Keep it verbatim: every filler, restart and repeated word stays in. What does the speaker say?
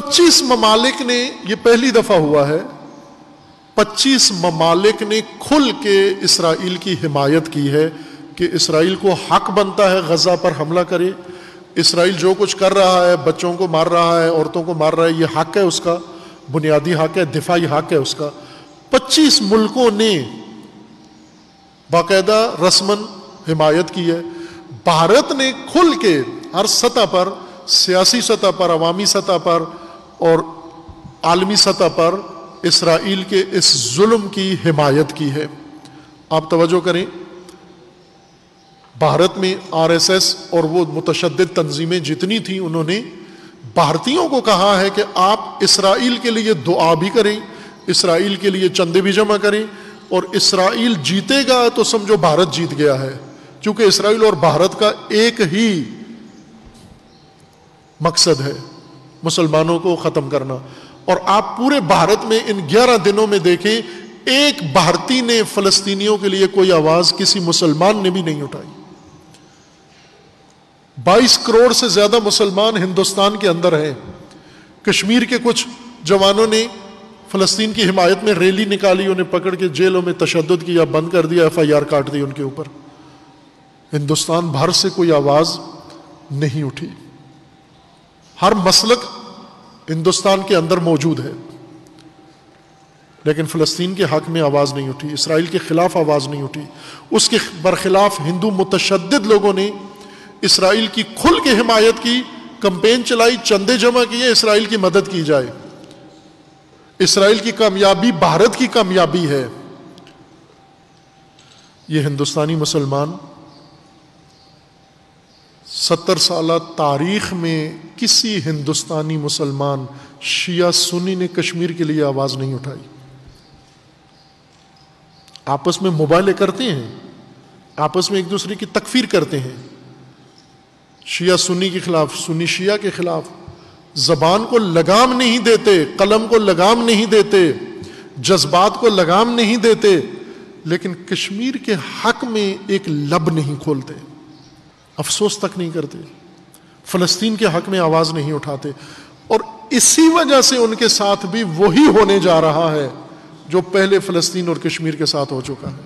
پچیس ممالک نے، یہ پہلی دفعہ ہوا ہے، پچیس ممالک نے کھل کے اسرائیل کی حمایت کی ہے کہ اسرائیل کو حق بنتا ہے غزہ پر حملہ کرے. اسرائیل جو کچھ کر رہا ہے، بچوں کو مار رہا ہے، عورتوں کو مار رہا ہے، یہ حق ہے اس کا، بنیادی حق ہے، دفاعی حق ہے اس کا. پچیس ملکوں نے باقاعدہ رسماً حمایت کی ہے. بھارت نے کھل کے ہر سطح پر، سیاسی سطح پر، عوامی سطح پر اور عالمی سطح پر اسرائیل کے اس ظلم کی حمایت کی ہے. آپ توجہ کریں، بھارت میں آر ایس ایس اور وہ متشدد تنظیمیں جتنی تھیں، انہوں نے بھارتیوں کو کہا ہے کہ آپ اسرائیل کے لیے دعا بھی کریں، اسرائیل کے لیے چندے بھی جمع کریں، اور اسرائیل جیتے گا تو سمجھو بھارت جیت گیا ہے، کیونکہ اسرائیل اور بھارت کا ایک ہی مقصد ہے، مسلمانوں کو ختم کرنا. اور آپ پورے بھارت میں ان گیارہ دنوں میں دیکھیں، ایک بھارتی نے فلسطینیوں کے لیے کوئی آواز کسی مسلمان نے بھی نہیں اٹھائی. بائیس کروڑ سے زیادہ مسلمان ہندوستان کے اندر ہیں. کشمیر کے کچھ جوانوں نے فلسطین کی حمایت میں ریلی نکالی، انہیں پکڑ کے جیلوں میں تشدد کیا، بند کر دیا، ایف آئی آر کاٹ دی ان کے اوپر. ہندوستان بھر سے کوئی آواز نہیں اٹھی. ہر مسلک ہندوستان کے اندر موجود ہے، لیکن فلسطین کے حق میں آواز نہیں اٹھی، اسرائیل کے خلاف آواز نہیں اٹھی. اس کے برخلاف ہندو متشدد لوگوں نے اسرائیل کی کھل کے حمایت کی، کمپین چلائی، چندے جمع کیے، اسرائیل کی مدد کی جائے. اسرائیل کی کامیابی بھارت کی کامیابی ہے. یہ ہندوستانی مسلمان ستر سالہ تاریخ میں کسی ہندوستانی مسلمان شیعہ سنی نے کشمیر کے لیے آواز نہیں اٹھائی. آپس میں مباہلے کرتے ہیں، آپس میں ایک دوسرے کی تکفیر کرتے ہیں، شیعہ سنی کے خلاف، سنی شیعہ کے خلاف. زبان کو لگام نہیں دیتے، قلم کو لگام نہیں دیتے، جذبات کو لگام نہیں دیتے، لیکن کشمیر کے حق میں ایک لب نہیں کھولتے، افسوس تک نہیں کرتے، فلسطین کے حق میں آواز نہیں اٹھاتے. اور اسی وجہ سے ان کے ساتھ بھی وہی ہونے جا رہا ہے جو پہلے فلسطین اور کشمیر کے ساتھ ہو چکا ہے.